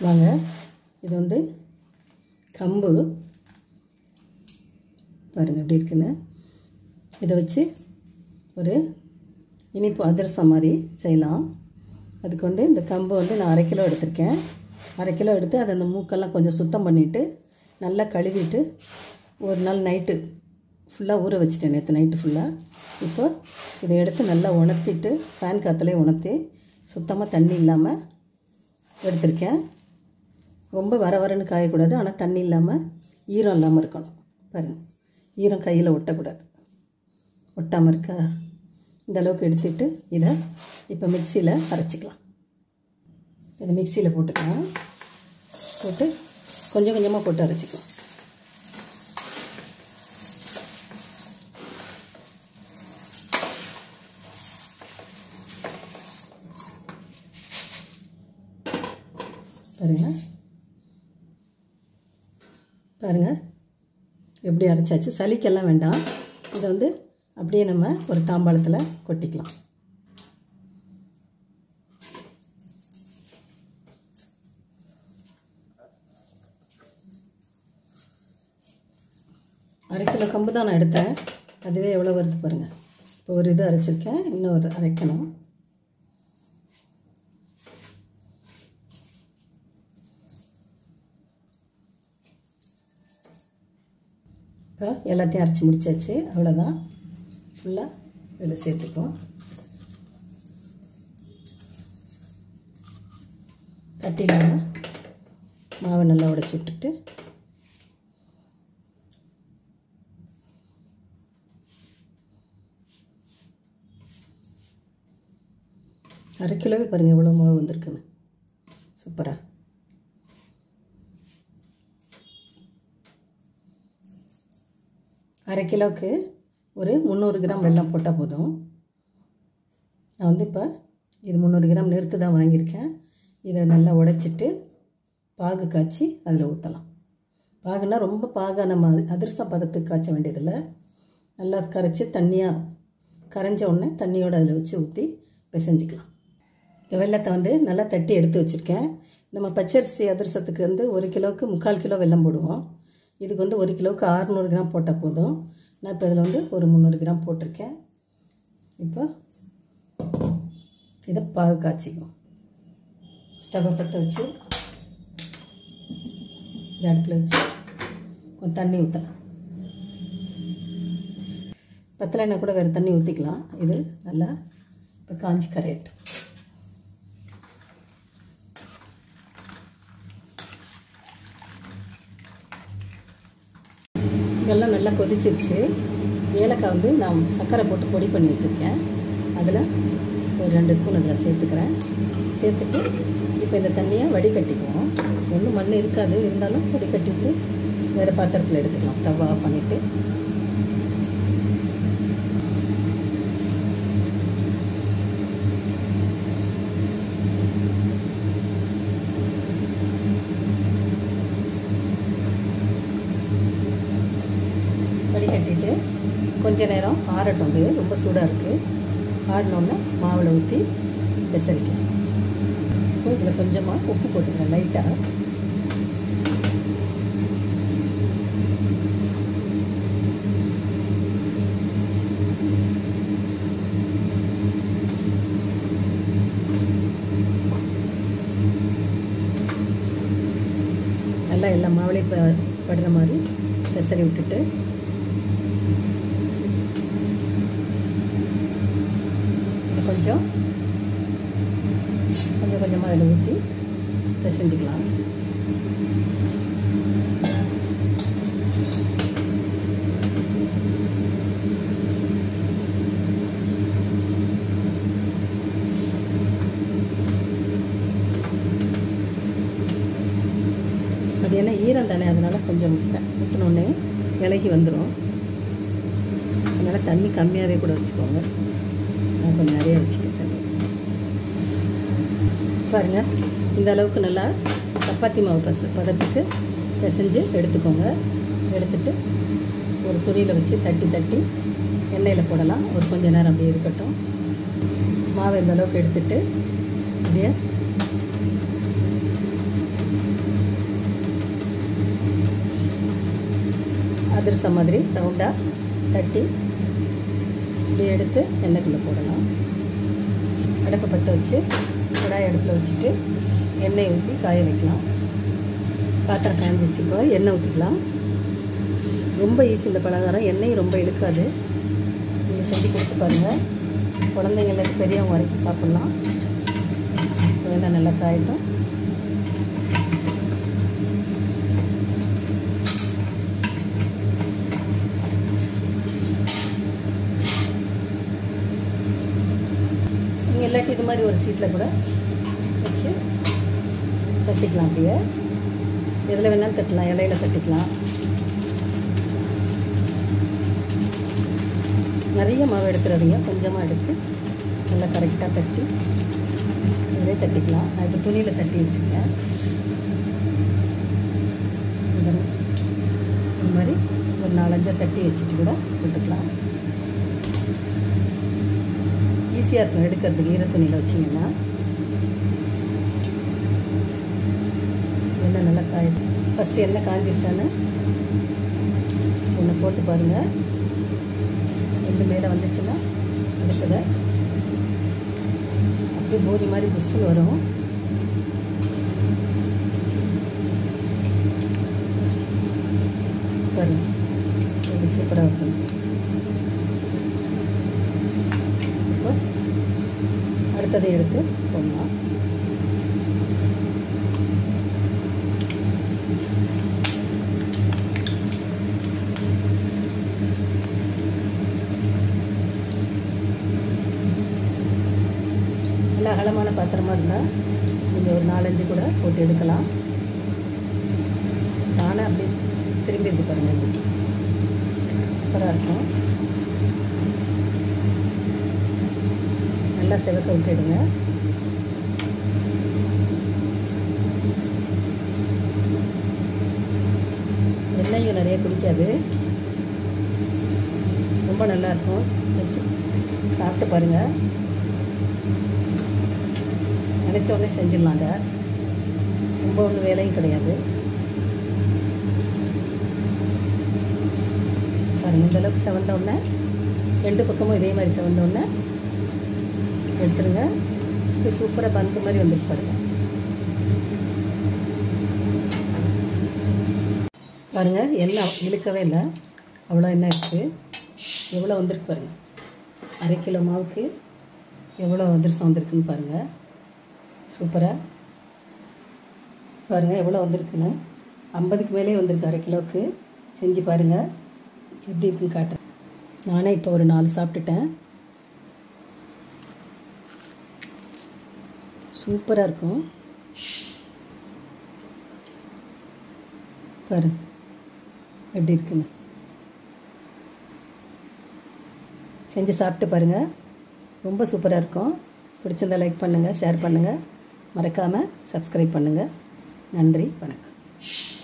வாங்க, இது வந்து கம்பு பாருங்கள் எப்படி இருக்குன்னு. இதை வச்சு ஒரு இனிப்பு அதிரசம் மாதிரி செய்யலாம். அதுக்கு வந்து இந்த கம்பு வந்து நான் 1/2 கிலோ எடுத்திருக்கேன். 1/2 கிலோ எடுத்து அதை அந்த மூக்கெல்லாம் கொஞ்சம் சுத்தம் பண்ணிவிட்டு நல்லா கழுவிட்டு ஒரு நாள் நைட்டு ஃபுல்லாக ஊற வச்சுட்டேன், நேற்று நைட்டு ஃபுல்லாக. இப்போ இதை எடுத்து நல்லா உணர்த்திட்டு ஃபேன் காற்றுலேயே உணர்த்தி சுத்தமாக தண்ணி இல்லாமல் எடுத்திருக்கேன். ரொம்ப வரன்னு காயக்கூடாது, ஆனால் தண்ணி இல்லாமல் ஈரம் இல்லாமல் இருக்கணும். பாருங்கள், ஈரம் கையில் ஒட்டக்கூடாது. ஒட்டாமல் இருக்கா? இந்த அளவுக்கு எடுத்துட்டு இதை இப்போ மிக்சியில் அரைச்சிக்கலாம். இதை மிக்சியில் போட்டுக்கலாம். போட்டு கொஞ்சம் கொஞ்சமாக போட்டு அரைச்சிக்கலாம். பாருங்கள் எப்படி அரைச்சாச்சு. சளிக்கெல்லாம் வேண்டாம். இதை வந்து அப்படியே நம்ம ஒரு தாம்பாளத்தில் கொட்டிக்கலாம். அரை கிலோ கம்பு தான் நான் எடுத்தேன். அதுவே எவ்வளோ வருது பாருங்கள். இப்போ ஒரு இது அரைச்சிருக்கேன், இன்னும் ஒரு அரைக்கணும். இப்போ எல்லாத்தையும் அரைச்சி முடிச்சாச்சு. அவ்வளோதான். ஃபுல்லாக இதில் சேர்த்துக்குவோம். கட்டிலாமல் மாவை நல்லா உடைச்சி விட்டுட்டு அரை கிலோவே பாருங்கள் எவ்வளோ மாவு வந்திருக்குன்னு. சூப்பராக. அரை கிலோவுக்கு ஒரு 300 கிராம் வெல்லம் போட்டால் போதும். நான் வந்து இப்போ இது 300 கிராம் நிறுத்து தான் வாங்கியிருக்கேன். இதை நல்லா உடைச்சிட்டு பாகு காய்ச்சி அதில் ஊற்றலாம். பாகுனா ரொம்ப பாகா நம்ம அதிரச பதத்துக்கு காய்ச்ச வேண்டியதில்லை. நல்லா கரைச்சி தண்ணியாக கரைஞ்ச உடனே தண்ணியோடு அதில் வச்சு ஊற்றி பிசைஞ்சிக்கலாம். இப்போ வெல்லத்தை வந்து நல்லா தட்டி எடுத்து வச்சுருக்கேன். நம்ம பச்சரிசி அதிரசத்துக்கு வந்து 1 கிலோவுக்கு 3/4 கிலோ வெல்லம் போடுவோம். இதுக்கு வந்து 1 கிலோவுக்கு 600 கிராம் போட்டால் போதும். நான் இப்போ இதில் வந்து ஒரு 300 கிராம் போட்டிருக்கேன். இப்போ இதை பாகு காய்ச்சிக்கும். ஸ்டவ்வை பற்ற வச்சு இந்த அடுப்பில் வச்சு கொஞ்சம் தண்ணி ஊற்றலாம். பத்தலைன்னா கூட வேறு தண்ணி ஊற்றிக்கலாம். இது நல்லா இப்போ காஞ்சி கரையட்டும். இதெல்லாம் நல்லா கொதிச்சிருச்சு. ஏலக்காய் வந்து நான் சர்க்கரை போட்டு பொடி பண்ணி வச்சுருக்கேன். அதில் ஒரு 2 ஸ்பூன் அதில் சேர்த்துக்கிறேன். சேர்த்துட்டு இப்போ இந்த தண்ணியை வடிகட்டிக்குவோம். ஒன்றும் மண் இருக்காது, இருந்தாலும் வடிகட்டிட்டு வேறு பாத்திரத்தில் எடுத்துக்கலாம். ஸ்டவ் ஆஃப் பண்ணிவிட்டு வடிகட்டிட்டு கொஞ்ச நேரம் ஆறட்டும். இது ரொம்ப சூடாக இருக்குது. ஆறினோடனே மாவில் ஊற்றி பெசரிக்கலாம். இப்போ இதில் கொஞ்சமாக உப்பு போட்டுக்கிறேன் லைட்டாக. நல்லா எல்லா மாவுளையும் படுற மாதிரி பெசரி விட்டுட்டு கொஞ்சம் கொஞ்சமாக அதில் ஊற்றி பிசைஞ்சிக்கலாம். அது ஏன்னா ஈரம் தானே, அதனால் கொஞ்சம் ஊற்றினோடனே விலகி வந்துடும். அதனால் தண்ணி கம்மியாகவே கூட வச்சுக்கோங்க. நான் கொஞ்சம் நிறைய வச்சுருக்கேன். பாருங்கள், இந்த அளவுக்கு நல்லா சப்பாத்தி மாவு பதத்துக்கு பிசைஞ்சு எடுத்துக்கோங்க. எடுத்துட்டு ஒரு துணியில் வச்சு தட்டி தட்டி எண்ணெயில் போடலாம். ஒரு கொஞ்சம் நேரம் அப்படியே இருக்கட்டும். மாவு இந்த அளவுக்கு எடுத்துட்டு அப்படியே அதிரசம் மாதிரி ரவுண்டாக தட்டி இப்படி எடுத்து எண்ணெய்க்குள்ளே போடலாம். அடுப்பை பற்ற வச்சு கடாய் அடுப்பில் வச்சுட்டு எண்ணெய் ஊற்றி காய வைக்கலாம். பாத்திரம் காய்ஞ்சி வச்சுக்கோ, எண்ணெய் ஊற்றிக்கலாம். ரொம்ப ஈஸி இந்த பலகாரம், எண்ணெய் ரொம்ப இழுக்காது. நீங்கள் செஞ்சு கொடுத்து பாருங்கள். குழந்தைங்களுக்கு பெரியவங்க வரைக்கும் சாப்பிட்லாம். எண்ணெய் நல்லா காயட்டும். நீங்கள் இல்லாட்டி இது மாதிரி ஒரு சீட்டில் கூட வச்சு தட்டிக்கலாம். அப்படியே எதில் வேணாலும் தட்டலாம், இலையில தட்டிக்கலாம். நிறைய மாவு எடுத்துடாதீங்க, கொஞ்சமாக எடுத்து நல்லா கரெக்டாக தட்டி இதிலே தட்டிக்கலாம். நான் இப்போ துணியில் தட்டி வச்சுருக்கேன். இந்த மாதிரி ஒரு 4-5 தட்டி வச்சுட்டு கூட போட்டுக்கலாம். ஈஸியாக இருக்கும் எடுக்கிறதுக்கு. ஈர துணியில் வச்சிங்கன்னா எண்ணெய் நல்லா காயுது. ஃபஸ்ட்டு எண்ணெய் காஞ்சிருச்சான்னு ஒன்று போட்டு பாருங்கள். எந்த மேலே வந்துச்சுன்னா அடுத்ததை அப்படியே பூரி மாதிரி புஷ்ஷுன்னு வரும். பாருங்க, இது சூப்பராக இருக்கும். இப்போ அடுத்ததை எடுத்து போடலாம். நல்லா அகலமான பாத்திரமாக இருந்தால் நீங்கள் ஒரு 4-5 கூட போட்டு எடுக்கலாம். தானே அப்படி திரும்பி இருக்கு பாருங்கள், சூப்பராக இருக்கும். நல்லா செவக்க விட்டுடுங்க. எண்ணெயும் நிறைய குடிக்காது, ரொம்ப நல்லாயிருக்கும். வச்சு சாப்பிட்டு பாருங்கள். நினச்ச உடனே செஞ்சிடலாங்க, ரொம்ப ஒன்றும் வேலையும் கிடையாது. பாருங்கள், இந்தளவுக்கு செவந்தோடனே 2 பக்கமும் இதே மாதிரி செவந்தோடனே எடுத்துருங்க. இது சூப்பராக பந்து மாதிரி வந்துட்டு பாருங்கள். பாருங்கள், எண்ணெய் இழுக்கவே இல்லை, அவ்வளோ எண்ணெய் இருக்குது. எவ்வளோ வந்திருக்கு பாருங்கள். 1/2 கிலோ மாவுக்கு எவ்வளோ அதிரசம் வந்திருக்குன்னு பாருங்கள். சூப்பராக பாருங்கள் எவ்வளோ வந்திருக்குன்னு. 50க்கு மேலே வந்திருக்கு 1/2 கிலோவுக்கு. செஞ்சு பாருங்கள், எப்படி இருக்குன்னு காட்டுறேன். நானே இப்போ ஒரு 4 சாப்பிட்டுட்டேன். சூப்பராக இருக்கும். பாருங்க எப்படி இருக்குன்னு. செஞ்சு சாப்பிட்டு பாருங்கள், ரொம்ப சூப்பராக இருக்கும். பிடிச்சிருந்தா லைக் பண்ணுங்கள், ஷேர் பண்ணுங்கள், மறக்காமல் சப்ஸ்கிரைப் பண்ணுங்கள். நன்றி, வணக்கம்.